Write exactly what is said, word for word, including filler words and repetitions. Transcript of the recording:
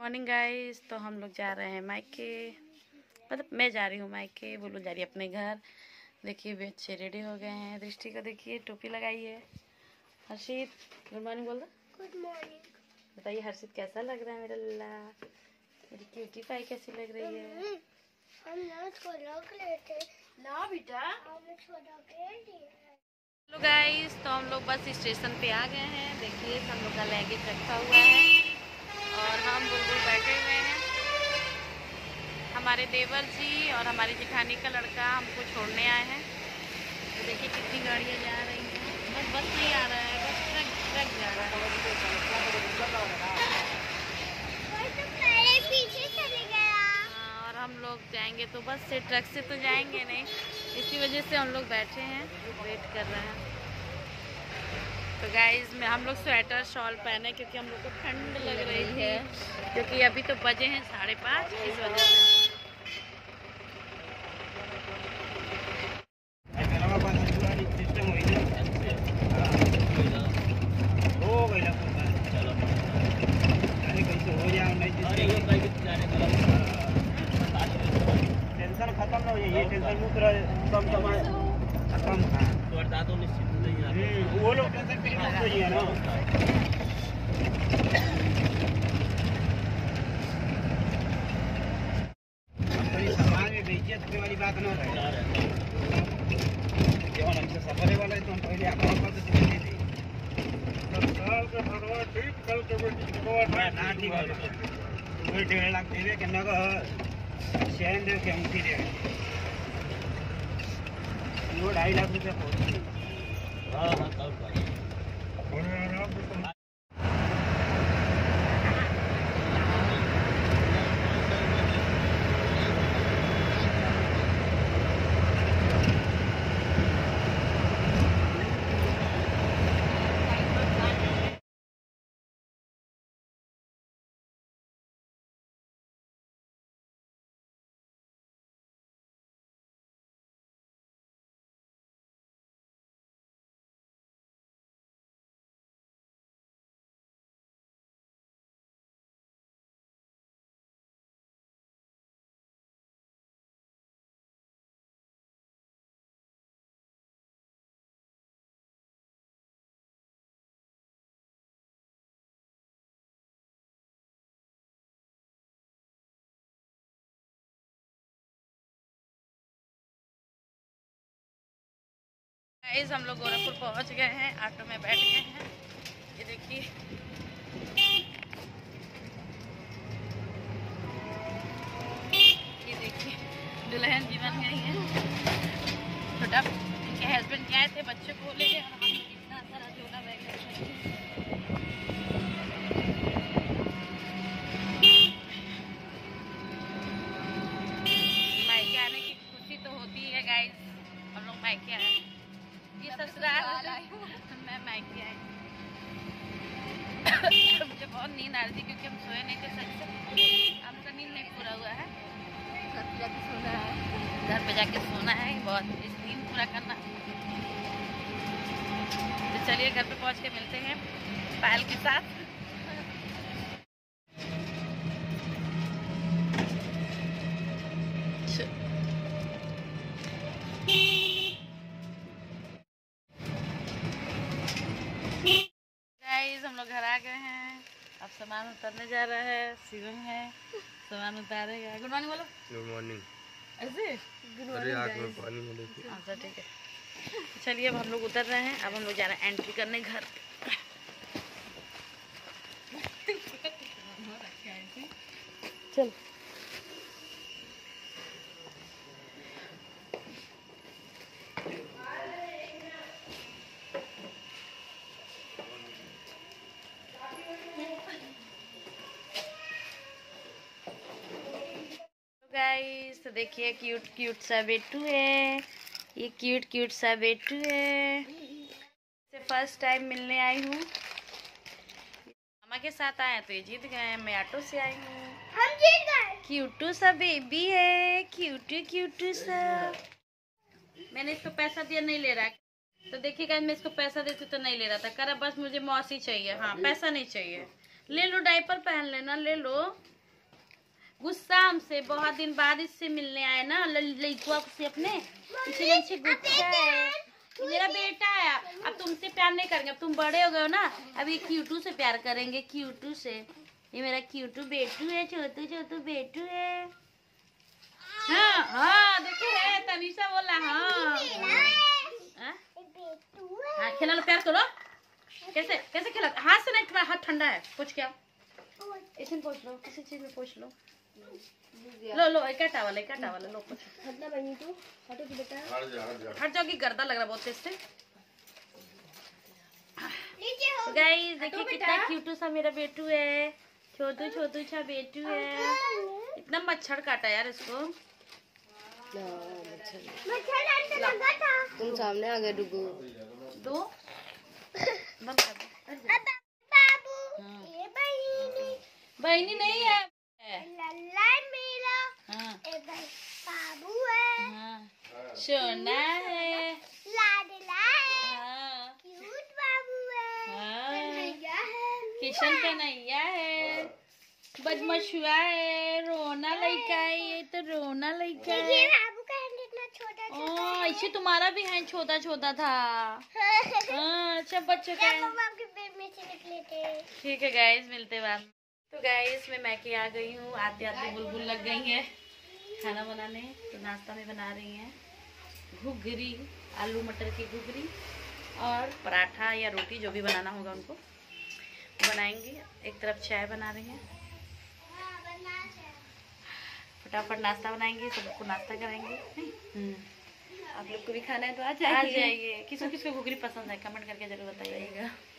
Morning guys. तो हम लोग जा रहे हैं मायके, मतलब मैं जा रही हूँ मायके, वो लोग जा रही है अपने घर। देखिए वे अच्छे रेडी हो गए हैं। दृष्टि को देखिए टोपी लगाई है। हर्षित गुड मॉर्निंग बोल दो। Good morning. बताइए हर्षित कैसा लग रहा है मेरा लल्ला, मेरी क्यूटी पाई कैसी लग रही है। हम ना छोला लेते ना बेटा, हम छोला के हेलो गाइस, तो हम लोग बस स्टेशन पे आ गए हैं। देखिए हम लोग का लगेज रखा हुआ है और हम बुलबुल बैठे हुए हैं। हमारे देवर जी और हमारी जेठानी का लड़का हमको छोड़ने आए हैं। तो देखिए कितनी गाड़ियाँ जा रही हैं। बस बस नहीं आ रहा है, बस ट्रक ट्रक जा रहा है। तो पहले पीछे चले गया। हाँ, और हम लोग जाएंगे तो बस से, ट्रक से तो जाएंगे नहीं। इसी वजह से हम लोग बैठे हैं, वेट कर रहे हैं। तो गाइज में हम लोग स्वेटर शॉल पहने क्योंकि हम लोग को ठंड लग रही है, क्योंकि अभी तो बजे हैं साढ़े पाँच, इस वजह से। टेंशन खत्म ना हो जाए, ये टेंशन मुक्त रहे, कम कमाए कम तो निश्चित नहीं, वो लोग टेंशन फ्री मुक्त हो जाए ना। समाज में बेइज्जत होने वाली बात ना रहे। जब हमसे सफर वाला है तो हम पहले आपको पता चले थे साल का हरवा ठीक, कल के बेटी ना ठीक है। डेढ़ लाख देवे के नगर शहर दे के अंगूठी दे वो ढाई लाख रुपया पहुँची। हाँ हाँ तब गाइस हम लोग गोरखपुर पहुंच गए हैं, ऑटो में बैठ गए हैं। ये देखिए ये देखिए दुल्हन जी बन गई है। छोटा इनके हस्बैंड गए थे बच्चे को ले और हम इतना सारा झोला बैग रखे। मायके आने की खुशी तो होती है गाइस। हम लोग मायके आए, ये ससुराल मैं मायके आई। मुझे बहुत नींद आ रही थी क्योंकि हम सोए नहीं थे सच से। हमका नींद नहीं पूरा हुआ है, घर पे जाके सोना है। घर पे जाके सोना है, बहुत नींद पूरा करना। तो चलिए घर पे पहुंच के मिलते हैं पायल के साथ। गाइस हम लोग घर आ गए हैं, अब सामान उतारने जा रहा है। शिवम है, सामान उतारेगा। गुड मॉर्निंग बोलो। Good morning. ऐसे अरे आँख में पानी में देखिए। अच्छा ठीक है, चलिए अब हम लोग उतर रहे हैं। अब हम लोग जा रहे हैं एंट्री करने घर। चल गाइस, तो देखिए क्यूट क्यूट सा बेटू है। ये क्यूट क्यूट सा बेटू है। से फर्स्ट टाइम मिलने आई हूँ। मामा के साथ आए तो ये जीत गए, मैं ऑटो से आई हूँ। हम जीत गए। क्यूटू सा बेबी है, क्यूटू क्यूटू सा। मैंने इसको पैसा दिया, नहीं ले रहा है। तो देखिएगा मैं इसको पैसा देती तो नहीं ले रहा था, करा बस मुझे मौसी चाहिए। हाँ पैसा नहीं चाहिए, ले लो डायपर पहन लेना, ले लो। गुस्सा हमसे, बहुत दिन बाद इससे मिलने आए ना लड़कुआ से अपने, इसलिए हमसे गुस्सा है। मेरा बेटा है, अब तुमसे प्यार नहीं करेंगे, अब तुम बड़े हो गए हो ना, अब ये क्यूटू से प्यार करेंगे, क्यूटू से। ये मेरा क्यूटू बेटू है, छोटू छोटू बेटू है। हाँ हाँ देखो है, तनीषा बोला हाँ हाँ। खेला लो, प्यार करो। कैसे कैसे खेला? हाथ से नहीं, तुम्हारा हाथ ठंडा है। पूछ क्या? ऐसे पूछ लो, किसी चीज में पूछ लो। लो लो एक टावल, एक टावल लो कुछ। हट जाओ की गर्दा लग रहा बहुत तेज से। गाइस देखिए कितना क्यूट सा मेरा बेटू है, छोटू छोटू सा बेटू है। इतना मच्छर काटा यार इसको। तुम सामने आ गए डुगू। दो बंद कर दो। ये बहिनी बहनी नहीं है, लल्ला मेरा। हाँ बाबू है। हाँ सोना है, लाडला है। हाँ क्यूट बाबू है। हाँ कन्हैया है। किशन कन्हैया है, बदमशुआ है, रोना लड़का है। ये तो रोना लड़का है। देखिए बाबू का हैंड इतना छोटा छोटा ओ ऐसे तुम्हारा भी है, छोटा छोटा था। हाँ सब बच्चों का है। मम्मा आपके पेट में से निकले थे। ठीक है गाइस, मिलते बाद। तो गाइस मैं मैके आ गई हूँ, आते आते बुलबुल लग गई है खाना बनाने। तो नाश्ता में बना रही हैं घुघरी, आलू मटर की घुघरी और पराठा या रोटी जो भी बनाना होगा उनको बनाएंगी। एक तरफ चाय बना रही हैं, फटाफट नाश्ता बनाएंगे, सबको नाश्ता कराएंगे। आप लोग को भी खाना है तो आ जाइए। आ जाइए। किसको किसको घुघरी पसंद है कमेंट करके जरूर बताइएगा।